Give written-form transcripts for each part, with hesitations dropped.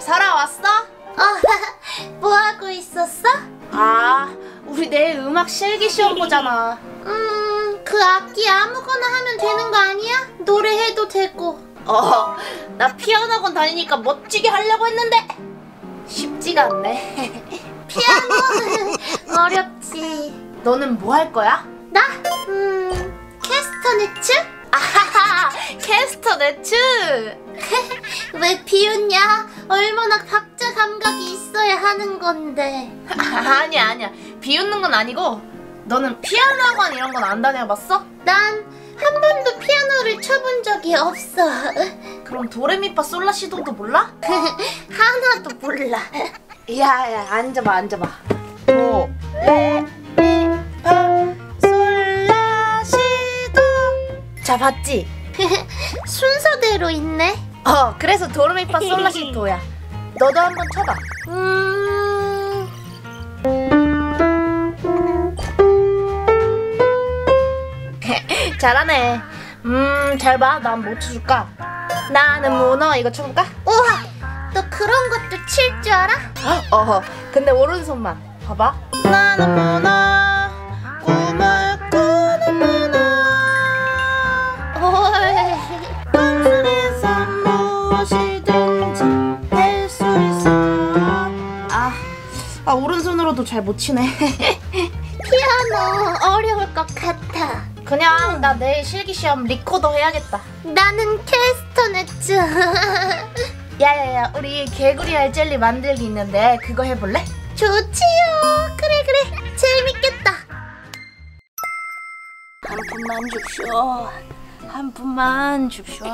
살아왔어? 뭐 하고 있었어? 아, 우리 내일 음악 실기 시험 보잖아. 그 악기 아무거나 하면 되는 거 아니야? 노래해도 되고. 나 피아노 학원 다니니까 멋지게 하려고 했는데 쉽지가 않네. 피아노 어렵지. 너는 뭐 할 거야? 나? 캐스터네츠? 아하하, 캐스터네츠. 왜 비웃냐? 얼마나 박자 감각이 있어야 하는 건데. 아니야. 비웃는 건 아니고, 너는 피아노 학원 이런 건 안 다녀봤어? 난 한 번도 피아노를 쳐본 적이 없어. 그럼 도레미파 솔라시도도 몰라? 하나도 몰라. 야, 앉아봐. 도, 레, 미, 파, 솔라시도. 자, 봤지? 순서대로 있네. 그래서 도레미파 솔라시도야. 너도 한번 쳐봐. 잘하네. 잘 봐. 난 뭐 쳐줄까? 나는 문어 이거 쳐볼까? 우와, 너 그런 것도 칠 줄 알아? 근데 오른손만 봐봐. 나는 문어, 꿈을 꾸는 문어. 꿈속에서 무엇이든지 될 수 있어. 오른손으로도 잘 못 치네. 피아노 어려울 것 같아. 그냥 나 내일 실기시험 리코더 해야겠다. 나는 캐스터네츠. 야야야, 우리 개구리 알 젤리 만들기 있는데 그거 해볼래? 좋지요. 그래 재밌겠다. 한 푼만 줍쇼. 한 푼만.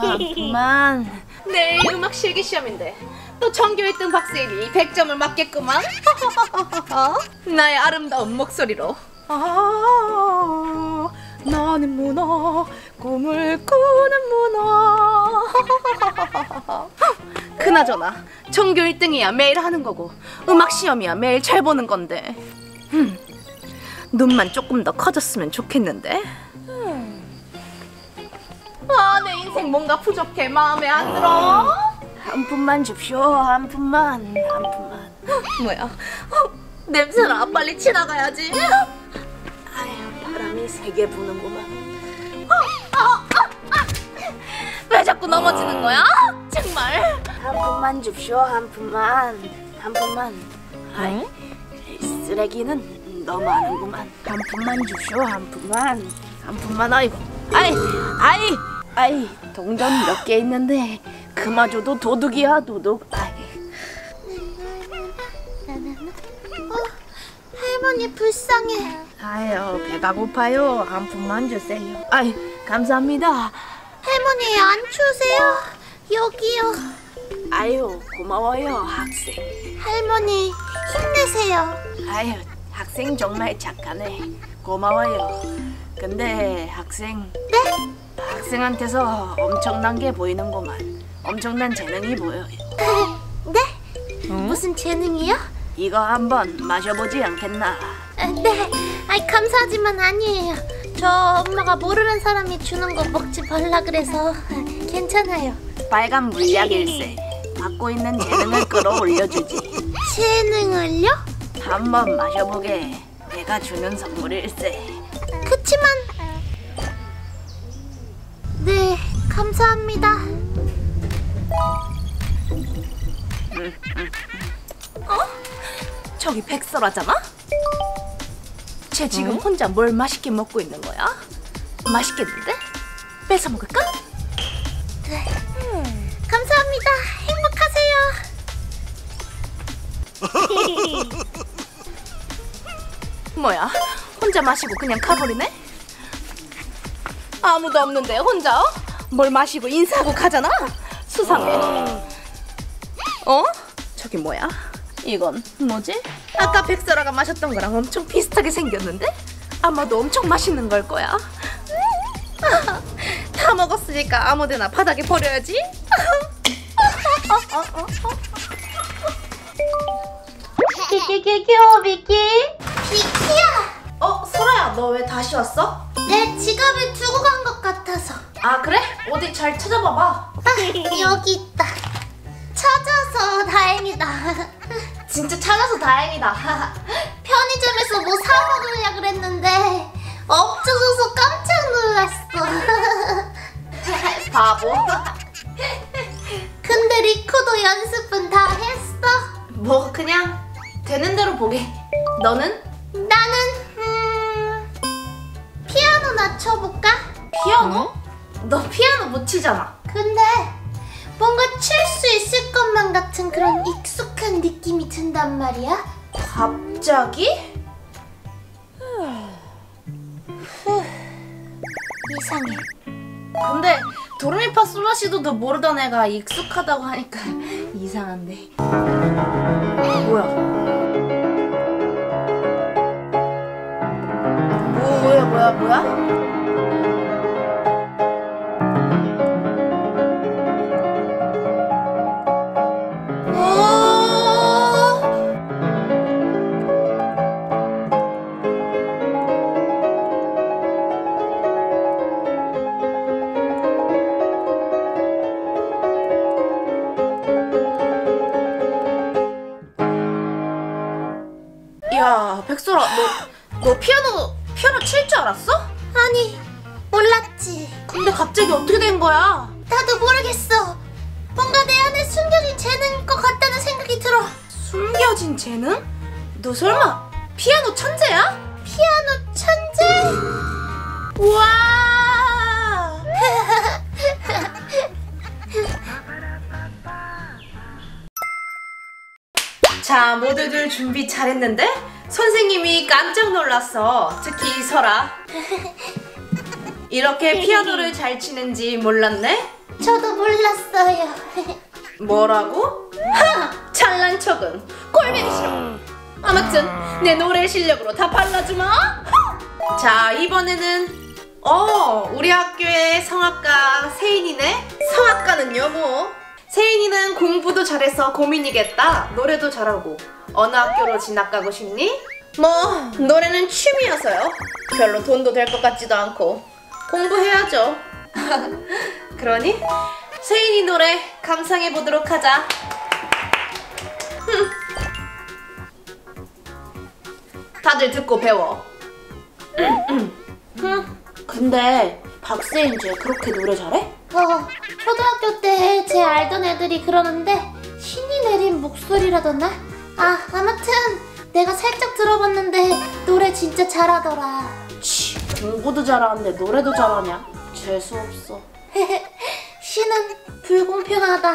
내일 음악 실기시험인데 또 전교 1등 박세일이 100점을 맞겠구만. 나의 아름다운 목소리로 나는 문어, 꿈을 꾸는 문어. 그나저나 전교 1등이야 매일 하는 거고, 음악 시험이야 매일 잘 보는 건데. 눈만 조금 더 커졌으면 좋겠는데. 내 인생 뭔가 부족해. 마음에 안 들어. 한 푼만 줍쇼. 한 푼만. 뭐야? 냄새나. 빨리 지나가야지. 아휴, 바람이 세게 부는구만. 왜 자꾸 넘어지는 거야? 정말. 한 푼만 줍쇼. 한 푼만. 아이, 쓰레기는 너무 하는구만. 한 푼만 줍쇼. 한 푼만. 아이고. 아이, 동전 몇 개 있는데 그마저도 도둑이야, 도둑. 할머니 불쌍해. 아유, 배가 고파요. 한 푼만 주세요. 아이, 감사합니다. 할머니 안 추우세요? 여기요. 아유, 고마워요, 학생. 할머니 힘내세요. 아유, 학생 정말 착하네. 고마워요. 근데 학생. 네? 학생한테서 엄청난 게 보이는구만. 엄청난 재능이 보여요. 네? 무슨 재능이요? 이거 한번 마셔보지 않겠나? 네. 감사하지만 아니에요. 저 엄마가 모르는 사람이 주는 거 먹지 말라 그래서 괜찮아요. 빨간 물약일세. 갖고 있는 재능을 끌어올려주지. 재능을요? 한번 마셔보게. 내가 주는 선물일세. 그치만 네, 감사합니다. 저기 백설아잖아? 쟤 지금 혼자 뭘 맛있게 먹고 있는 거야? 맛있겠는데? 뺏어 먹을까? 네. 감사합니다. 행복하세요. 뭐야? 혼자 마시고 그냥 가버리네? 아무도 없는데 혼자 뭘 마시고 인사하고 가잖아? 수상해. 저기 뭐야? 이건 뭐지? 아까 백설아가 마셨던 거랑 엄청 비슷하게 생겼는데? 아마도 엄청 맛있는 걸 거야. 다 먹었으니까 아무데나 바닥에 버려야지. 비키? 비키야! 소라야, 너 왜 다시 왔어? 내 지갑을 두고 간 것 같아서. 아, 그래? 어디 잘 찾아봐봐. 여기 있다. 찾아서 다행이다. 다행이다. 진짜 찾아서 다행이다. 편의점에서 뭐 사 먹으려 그랬는데 없어져서 깜짝 놀랐어. 바보. 근데 리코도 연습은 다 했어? 뭐 그냥 되는 대로 보게. 너는? 나는 피아노나 쳐볼까? 피아노? 너 피아노 못 치잖아. 근데 뭔가 칠 수 있을 것만 같은 그런 익숙한 느낌이 든단 말이야. 갑자기? 이상해. 근데 도레미파솔라시도도 모르던 애가 익숙하다고 하니까 이상한데. 뭐야? 뭐야? 야, 백설아, 너 피아노 칠 줄 알았어? 아니, 몰랐지. 근데 갑자기 어떻게 된 거야? 나도 모르겠어. 뭔가 내 안에 숨겨진 재능인 것 같다는 생각이 들어. 숨겨진 재능? 너 설마 피아노 천재야? 피아노 천재? 우와! 자, 모두들 준비 잘했는데? 선생님이 깜짝 놀랐어. 특히 설아. 이렇게 피아노를 잘 치는지 몰랐네? 저도 몰랐어요. 뭐라고? 하! 잘난 척은 꼴보기 싫어. 아무튼 내 노래 실력으로 다 발라주마. 자, 이번에는 우리 학교의 성악가 세인이네. 성악가는요 뭐 세인이는 공부도 잘해서 고민이겠다. 노래도 잘하고. 어느 학교로 진학 가고 싶니? 뭐 노래는 취미여서요. 별로 돈도 될 것 같지도 않고 공부해야죠. 그러니 세인이 노래 감상해 보도록 하자. 다들 듣고 배워. 근데 박세인 쟤 그렇게 노래 잘해? 초등학교 때 제 알던 애들이 그러는데 신이 내린 목소리라던가? 아무튼 내가 살짝 들어봤는데 노래 진짜 잘하더라. 치, 공부도 잘하는데 노래도 잘하냐? 재수없어. 신은 불공평하다.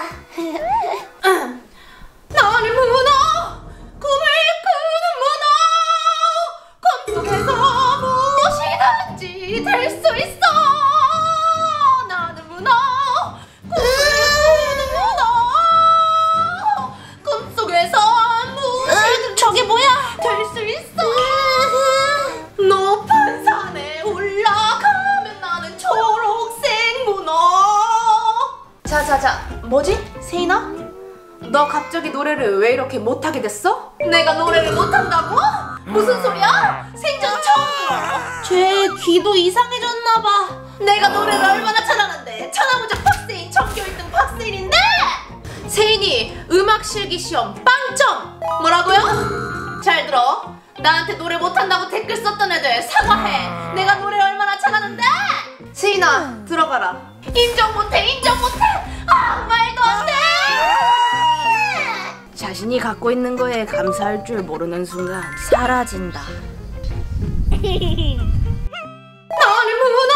나는 문어, 꿈을 꾸는 문어. 꿈속에서 무엇이든지 될 수 있어. 나는 문어, 꿈을 꾸는 문어. 꿈속에서 무엇이든지 저게 뭐야? 될 수 있어. 높은 산에 올라가면 나는 초록색 문어. 자, 뭐지? 세인아? 너 갑자기 노래를 왜 이렇게 못하게 됐어? 내가 노래를 못한다고? 무슨 소리야? 생전 처음 들어. 쟤 귀도 이상해졌나봐. 내가 노래를 얼마나 잘하는데. 천하무적 박세인, 전교 1등 박세인인데. 세인이 음악 실기 시험 빵점. 뭐라고요? 잘 들어. 나한테 노래 못한다고 댓글 썼던 애들 사과해. 내가 노래 얼마나 잘하는데. 세인아, 들어가라. 인정 못해. 말도 안 돼. 자신이 갖고 있는 거에 감사할 줄 모르는 순간 사라진다. 나는 문어,